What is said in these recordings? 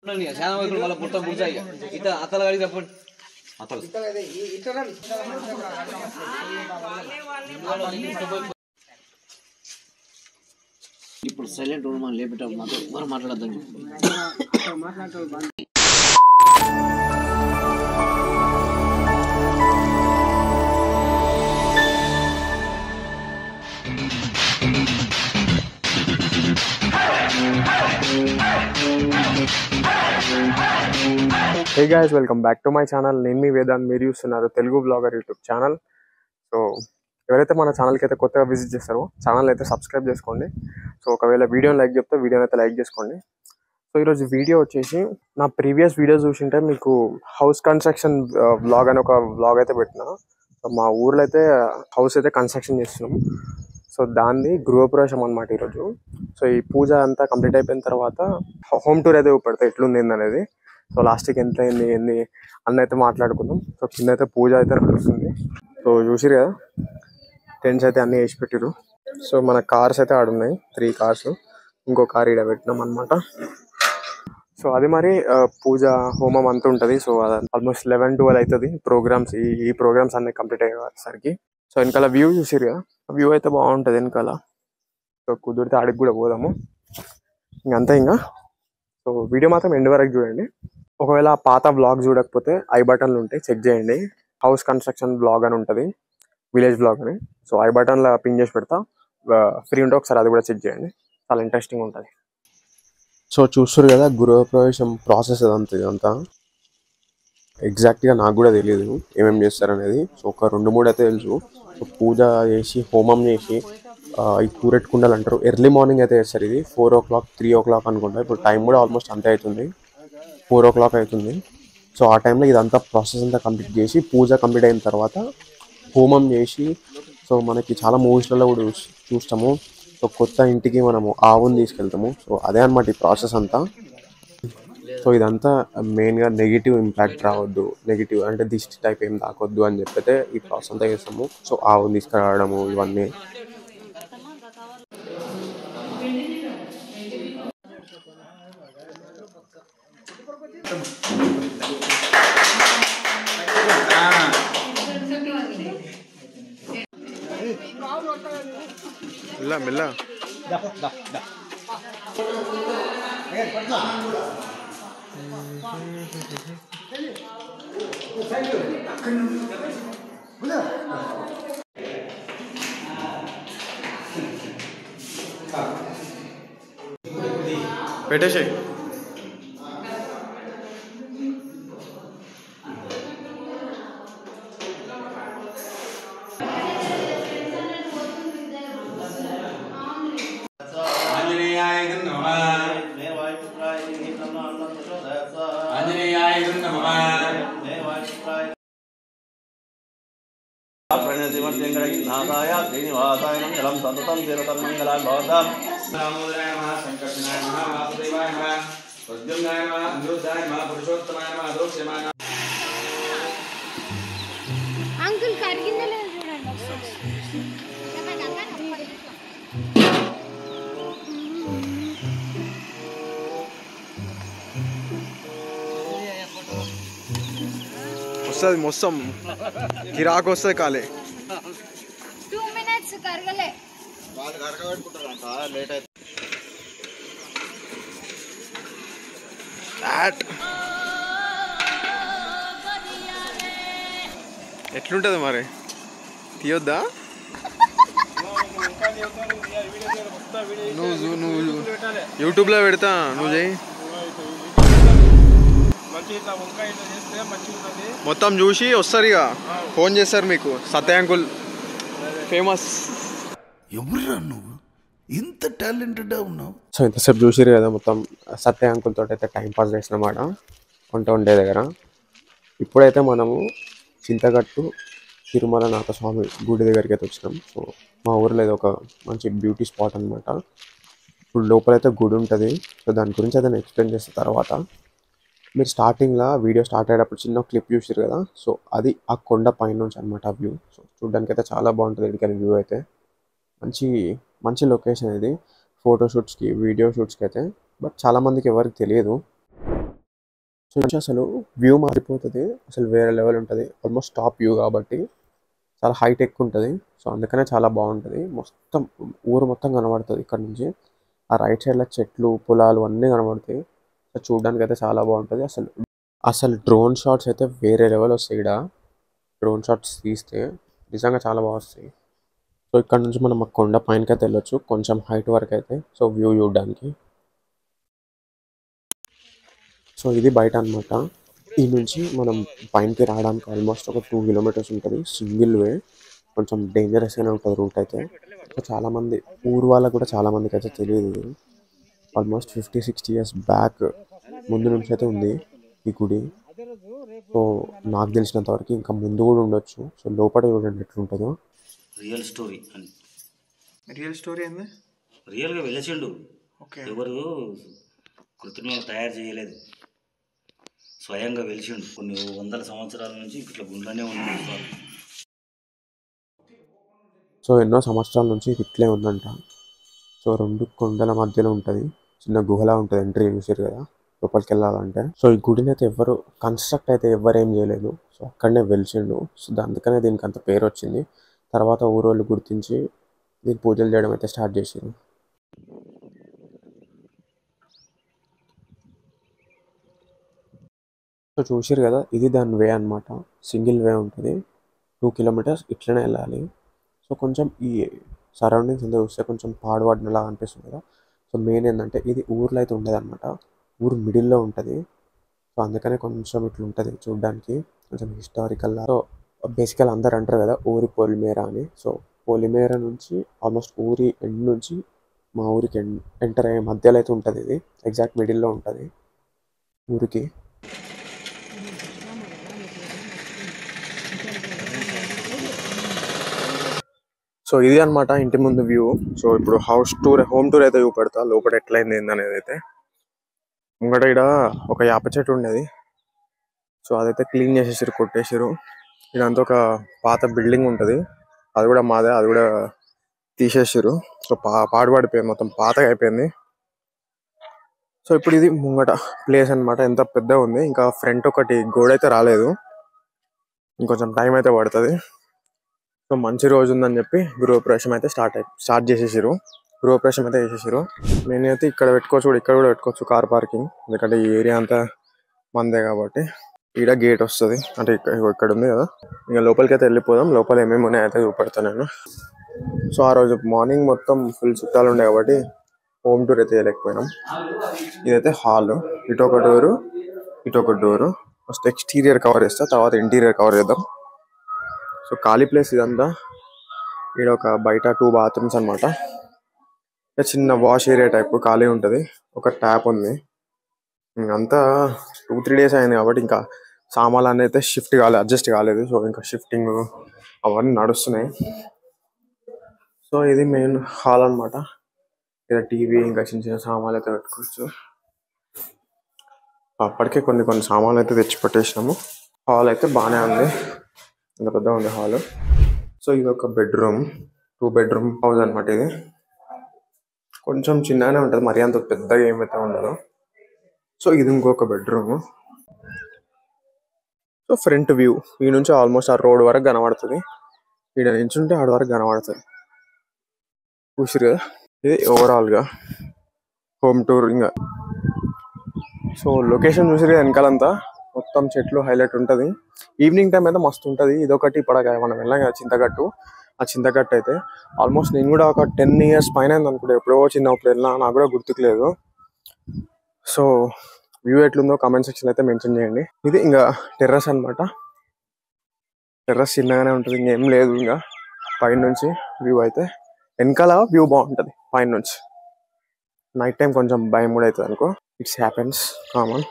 చాలా వైపులు మళ్ళీ పుట్ట పుడతాయి ఇత అతల గాడి చెప్పండి అతల ఇప్పుడు సైలెంట్ రూమ్ అని లేపేటప్పుడు మనం మాట్లాడద్దాం Hey guys, welcome back to my channel. నేను మీ వేదాంత్, మీరు చూస్తున్నారు Telugu blogger YouTube channel. So ఎవరైతే మన ఛానల్కి అయితే కొత్తగా విజిట్ చేస్తారో ఛానల్ అయితే సబ్స్క్రైబ్ చేసుకోండి. సో ఒకవేళ వీడియోని లైక్ చెప్తే వీడియోని అయితే లైక్ చేసుకోండి. సో ఈరోజు వీడియో వచ్చేసి నా ప్రీవియస్ వీడియోస్ చూసింటే మీకు హౌస్ కన్స్ట్రక్షన్ బ్లాగ్ అని ఒక బ్లాగ్ అయితే పెట్టినా. సో మా ఊర్లో అయితే హౌస్ అయితే కన్స్ట్రక్షన్ చేస్తున్నాం. సో దాన్ని గృహప్రవేశం అనమాట ఈరోజు. సో ఈ పూజ అంతా కంప్లీట్ అయిపోయిన తర్వాత హోమ్ టూర్ అయితే పెడతా ఎట్లుంది అనేది. సో లాస్ట్కి ఎంత అయింది ఏంది అన్న అయితే మాట్లాడుకుందాం. సో కింద అయితే పూజ అయితే నడుస్తుంది. సో చూసిరు కదా టెంట్స్ అయితే అన్నీ వేసి పెట్టిరు. సో మన కార్స్ అయితే ఆడున్నాయి, 3 కార్స్, ఇంకో కార్ ఈడ పెట్టినాం అనమాట. సో అది మరి పూజ హోమం అంతా ఉంటుంది. సో అది ఆల్మోస్ట్ 11-12 అవుతుంది ప్రోగ్రామ్స్. ఈ ప్రోగ్రామ్స్ అన్నీ కంప్లీట్ అయ్యేసరికి. సో వెనకాల వ్యూ చూసిరు కదా, వ్యూ అయితే బాగుంటుంది వెనకాల. సో కుదిరితే ఆడికి కూడా పోదాము ఇంకంతే ఇంకా. సో వీడియో మాత్రం ఎండ్ వరకు చూడండి. ఒకవేళ పాత బ్లాగ్ చూడకపోతే ఐ బటన్లు ఉంటాయి, చెక్ చేయండి. హౌస్ కన్స్ట్రక్షన్ బ్లాగ్ అని ఉంటుంది, విలేజ్ బ్లాగ్ అని. సో ఐ బటన్లో పిన్ చేసి పెడతా, ఫ్రీ ఉంటే ఒకసారి అది కూడా చెక్ చేయండి, చాలా ఇంట్రెస్టింగ్ ఉంటుంది. సో చూస్తారు కదా గృహప్రవేశం ప్రాసెస్ ఇదంతా ఎగ్జాక్ట్గా నాకు కూడా తెలియదు ఏమేమి చేస్తారనేది. సో ఒక 2-3 అయితే తెలుసు. సో పూజ చేసి హోమం చేసి ఈ కూరెట్ కుండలు అంటారు, ఎర్లీ మార్నింగ్ అయితే చేస్తారు. ఇది 4 o'clock 3 o'clock అనుకుంటా. ఇప్పుడు టైం కూడా ఆల్మోస్ట్ అంతే అవుతుంది, 4 o'clock అవుతుంది. సో ఆ టైంలో ఇదంతా ప్రాసెస్ అంతా కంప్లీట్ చేసి పూజ కంప్లీట్ అయిన తర్వాత హోమం చేసి, సో మనకి చాలా మూవీస్లలో కూడా చూస్తాము. సో కొత్త ఇంటికి మనము ఆవుని తీసుకెళ్తాము. సో అదే అనమాట ఈ ప్రాసెస్ అంతా. సో ఇదంతా మెయిన్గా నెగిటివ్ ఇంపాక్ట్ రావద్దు, నెగిటివ్ అంటే దిష్టి టైప్ ఏం తాకొద్దు అని చెప్పైతే ఈ ప్రాసెస్ అంతా చేస్తాము. సో ఆవుని తీసుకురావడము ఇవన్నీ. మిల్లా మిల్లా పెట్టేసి జలం సంతతం జీవతం మంగళాన్ భవతాం. రామోదరాయ నమః, సంకర్షణాయ నమః, వాసుదేవాయ నమః, ప్రద్యుమ్నాయ నమః, అనిరుద్ధాయ నమః, పురుషోత్తమాయ నమః, అదోక్షమాయ నమః. అంకుల్ కరిగిందో లేదో చూడండి. వస్తుంది మొత్తం గిరాకు వస్తుంది కాలే. 2 minutes కరగలే. వాళ్ళు కరగబెట్టుకుంటారంట, లేట్ అయితే ఎట్లుంటుంది మరి, తీయొద్దా? నువ్వు యూట్యూబ్లో పెడతా, నువ్వు చేయి. మొత్తం చూసి వస్తారు, ఇక ఫోన్ చేస్తారు మీకు. Satya uncle famous. ఎవరురా నువ్వు, ఇంత టాలెంటెడ్ ఉన్నావు? సో ఇంతసేపు చూసిరు కదా, మొత్తం సత్య అంకుల్ తోటి అయితే టైం పాస్ చేసినమాట వండే దగ్గర. ఇప్పుడైతే మనము చింతగట్టు తిరుమలనాథ స్వామి గుడి దగ్గరికి అయితే వచ్చినాం. సో మా ఊరిలో ఇది ఒక మంచి బ్యూటీ స్పాట్ అనమాట. ఇప్పుడు లోపలైతే గుడి ఉంటుంది. సో దాని గురించి అయితే నేను ఎక్స్ప్లెయిన్ చేసిన తర్వాత, మీరు స్టార్టింగ్లో వీడియో స్టార్ట్ అయ్యేటప్పుడు చిన్న క్లిప్ చూసారు కదా, సో అది ఆ కొండ పైన నుంచి అనమాట వ్యూ. సో చూడడానికి అయితే చాలా బాగుంటుంది ఇక్కడికి వ్యూ అయితే. మంచి మంచి లొకేషన్ ఇది ఫోటోషూట్స్కి, వీడియో షూట్స్కి అయితే. బట్ చాలామందికి ఎవరికి తెలియదు. సో అసలు వ్యూ మారిపోతుంది, అసలు వేరే లెవెల్ ఉంటుంది. ఆల్మోస్ట్ టాప్ వ్యూ కాబట్టి చాలా హైటెక్ ఉంటుంది. సో అందుకనే చాలా బాగుంటుంది. మొత్తం ఊరు మొత్తం కనబడుతుంది ఇక్కడ నుంచి. ఆ రైట్ సైడ్లో చెట్లు పొలాలు అన్నీ కనబడతాయి. సో చూడడానికి అయితే చాలా బాగుంటుంది. అసలు డ్రోన్ షాట్స్ అయితే వేరే లెవెల్ వస్తాయి. ఇక్కడ డ్రోన్ షాట్స్ తీస్తే నిజంగా చాలా బాగా వస్తాయి. సో ఇక్కడ నుంచి మనం ఆ కొండ పైనకి అయితే వెళ్ళొచ్చు, కొంచెం హైట్ వరకు అయితే. సో వ్యూ చూడడానికి. సో ఇది బయట అనమాట. ఈ నుంచి మనం పైనకి రావడానికి ఆల్మోస్ట్ ఒక 2 కిలోమీటర్స్ ఉంటుంది. సింగిల్ వే, కొంచెం డేంజరస్గానే ఉంటుంది రూట్ అయితే. సో చాలామంది ఊరు వాళ్ళకు కూడా చాలామందికి అయితే తెలియదు ఇది. ఆల్మోస్ట్ 50-60 ఇయర్స్ బ్యాక్ ముందు నుంచి అయితే ఉంది ఈ గుడి. సో నాకు తెలిసినంత వరకు ఇంకా ముందు కూడా ఉండొచ్చు. సో లోపల చూడండి ఎట్లుంటుందో. రియల్ స్టోరీ అని. రియల్ స్టోరీ ఏంది? రియల్గా వెలిసిండు. ఓకే. ఎవరు కృత్రిమంగా తయారు చేయలేదు, స్వయంగా వెలిసిండు. కొన్ని వందల సంవత్సరాల నుంచి ఇట్లా గుండ్లనే ఉన్నాయి. సో ఎన్నో సంవత్సరాల నుంచి ఇది ఇట్లే ఉందంట. సో 2 కొండల మధ్యలో ఉంటుంది, చిన్న గుహలా ఉంటుంది. ఎంట్రీ చూసారు కదా లోపలికి వెళ్ళాలంటే. సో ఈ గుడిని అయితే ఎవరు కన్స్ట్రక్ట్ అయితే ఎవరేం చేయలేదు. సో అక్కడనే వెలిసిండు. సో అందుకనే దీనికి అంత పేరు వచ్చింది. తర్వాత ఊరోళ్ళు గుర్తించి దీనికి పూజలు చేయడం అయితే స్టార్ట్ చేసారు. సో చూసారు కదా, ఇది దాని వే అనమాట. సింగిల్ వే ఉంటుంది, 2 కిలోమీటర్స్ ఇట్లనే వెళ్ళాలి. సో కొంచెం ఈ సరౌండింగ్స్ అంతా చూస్తే కొంచెం పాడుపడినలా అనిపిస్తుంది కదా. సో మెయిన్ ఏంటంటే ఇది ఊర్లో అయితే ఉండదు అనమాట, ఊరు మిడిల్లో ఉంటుంది. సో అందుకనే కొంచెం ఇట్లా ఉంటుంది చూడడానికి, కొంచెం హిస్టారికల్లా. సో బేసికల్ అందరు అంటారు కదా ఊరి పొలిమేర అని. సో పొలిమేర నుంచి ఆల్మోస్ట్ ఊరి ఎండ్ నుంచి మా ఊరికి ఎంటర్ అయ్యే మధ్యలో అయితే ఉంటుంది. ఇది ఎగ్జాక్ట్ మిడిల్లో ఉంటుంది ఊరికి. సో ఇది అనమాట ఇంటి ముందు వ్యూ. సో ఇప్పుడు హోమ్ టూర్ అయితే చూపెడతా లోపల ఎట్లయింది ఏందనేది అయితే. ముంగట ఇక్కడ ఒక యాప చెట్టు ఉండేది. సో అదైతే క్లీన్ చేసేసారు, కొట్టేసారు. ఇదంతా ఒక పాత బిల్డింగ్ ఉంటుంది, అది కూడా మాదే, అది కూడా తీసేసారు. సో పాడుపడిపోయింది, మొత్తం పాతగా అయిపోయింది. సో ఇప్పుడు ఇది ముంగట ప్లేస్ అనమాట. ఎంత పెద్దగా ఉంది. ఇంకా ఫ్రంట్ ఒకటి గోడ అయితే రాలేదు, ఇంకొంచెం టైం అయితే పడుతుంది. సో మంచి రోజు ఉందని చెప్పి గృహప్రవేశం అయితే స్టార్ట్ చేసేసారు. గృహప్రవేశం అయితే చేసేసారు. నేనైతే ఇక్కడ పెట్టుకోవచ్చు, కూడా ఇక్కడ కూడా పెట్టుకోవచ్చు కార్ పార్కింగ్, ఎందుకంటే ఈ ఏరియా అంతా మందే కాబట్టి. ఈడ గేట్ వస్తుంది, అంటే ఇక్కడ ఉంది కదా. ఇంకా లోపలికి అయితే వెళ్ళిపోదాం. లోపల ఏమేమి ఉన్నాయి అయితే చూపెడతాను నేను. సో ఆ రోజు మార్నింగ్ మొత్తం ఫుల్ చుట్టాలు ఉండే కాబట్టి హోమ్ టూర్ అయితే చేయలేకపోయినాం. ఇదైతే హాల్, ఇటొక డోరు ఇటొక డోరు. ఫస్ట్ ఎక్స్టీరియర్ కవర్ చేస్తా, తర్వాత ఇంటీరియర్ కవర్ చేద్దాం. సో ఖాళీ ప్లేస్ ఇదంతా. ఇక్కడ ఒక బయట 2 బాత్రూమ్స్ అనమాట. చిన్న వాష్ ఏరియా టైప్ ఖాళీ ఉంటుంది, ఒక ట్యాప్ ఉంది. అంతా 2-3 డేస్ అయింది కాబట్టి ఇంకా సామాన్లు అన్నీ అయితే అడ్జస్ట్ కాలేదు. సో ఇంకా షిఫ్టింగ్ అవన్నీ నడుస్తున్నాయి. సో ఇది మెయిన్ హాల్ అనమాట. ఇక్కడ టీవీ ఇంకా చిన్న చిన్న సామాన్లు అయితే పెట్టుకోవచ్చు. అప్పటికే కొన్ని సామాన్లు అయితే తెచ్చి పెట్టేసినాము. హాల్ అయితే బాగానే ఉంది, అంత పెద్దగా ఉంది హాల్. సో ఇది ఒక బెడ్రూమ్, 2 బెడ్రూమ్ హౌస్ అనమాట. ఇది కొంచెం చిన్నగానే ఉంటుంది, మరి అంత పెద్దగా ఏమైతే ఉండదు. సో ఇది ఇంకొక బెడ్రూమ్. సో ఫ్రంట్ వ్యూ ఈ నుంచి ఆల్మోస్ట్ ఆ రోడ్ వరకు కనబడుతుంది. ఇక్కడ నుంచి ఉంటే ఆడ వరకు కనబడుతుంది. చూసిరు కదా, ఇది ఓవరాల్గా హోమ్ టూర్. ఇంకా సో లొకేషన్ చూసిరు కదా, వెనకాలంతా మొత్తం చెట్లు హైలైట్ ఉంటుంది. ఈవినింగ్ టైం అయితే మస్తు ఉంటుంది. ఇదొకటి ఇప్పుడు మనం వెళ్ళాం కదా చింతగట్టు, ఆ చింతగట్టు అయితే ఆల్మోస్ట్ నేను కూడా ఒక 10 ఇయర్స్ పైన అనుకుంటే, ఎప్పుడో చిన్నప్పుడు వెళ్ళినా, నాకు కూడా గుర్తుకులేదు. సో వ్యూ ఎట్లుందో కామెంట్ సెక్షన్ అయితే మెన్షన్ చేయండి. ఇది ఇంకా టెర్రస్ అనమాట. టెర్రస్ చిన్నగానే ఉంటుంది, ఇంకేం లేదు. ఇంకా పైన నుంచి వ్యూ అయితే, వెనకాల వ్యూ బాగుంటుంది పైన నుంచి. నైట్ టైం కొంచెం భయం కూడా అవుతుంది అనుకో, ఇట్స్ హ్యాపెన్స్, కామన్.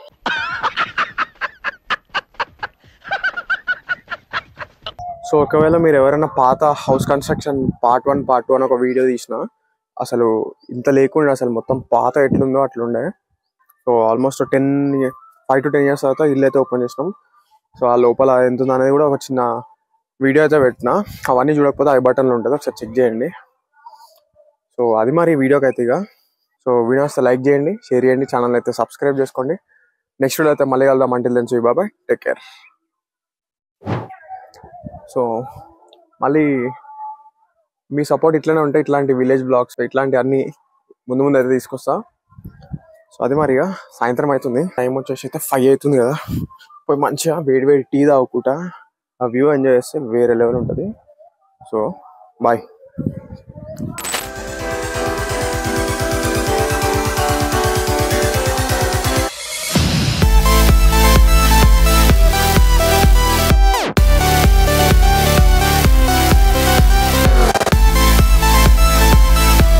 సో ఒకవేళ మీరు ఎవరైనా పాత హౌస్ కన్స్ట్రక్షన్ పార్ట్ 1 అని ఒక వీడియో తీసిన, అసలు ఇంత లేకుండా అసలు మొత్తం పాత ఎట్లుందో అట్లుండే. సో ఆల్మోస్ట్ 5 to 10 ఇయర్స్ తర్వాత ఇల్లు అయితే ఓపెన్ చేసినాం. సో ఆ లోపల ఎంత ఉంది అనేది కూడా ఒక చిన్న వీడియో అయితే పెట్టిన. అవన్నీ చూడకపోతే ఐ బటన్లో ఉంటుంది, ఒకసారి చెక్ చేయండి. సో అది మరి వీడియోకి అయితే ఇక. సో వీడియో వస్తే లైక్ చేయండి, షేర్ చేయండి, ఛానల్ అయితే సబ్స్క్రైబ్ చేసుకోండి. నెక్స్ట్ వీడియో అయితే మళ్ళీ కలుద్దాం. Until then see you, bye, take care. So మళ్ళీ మీ సపోర్ట్ ఇట్లనే ఉంటే ఇట్లాంటి విలేజ్ బ్లాగ్స్ ఇట్లాంటి అన్ని ముందు ముందు అయితే తీసుకొస్తా. సో అది మరిగా సాయంత్రం అవుతుంది, టైం వచ్చేసి అయితే 5 అవుతుంది కదా. పోయి మంచిగా వేడి వేడి టీ తాగుకుంటా ఆ వ్యూ ఎంజాయ్ చేస్తే వేరే లెవెల్ ఉంటుంది. So bye.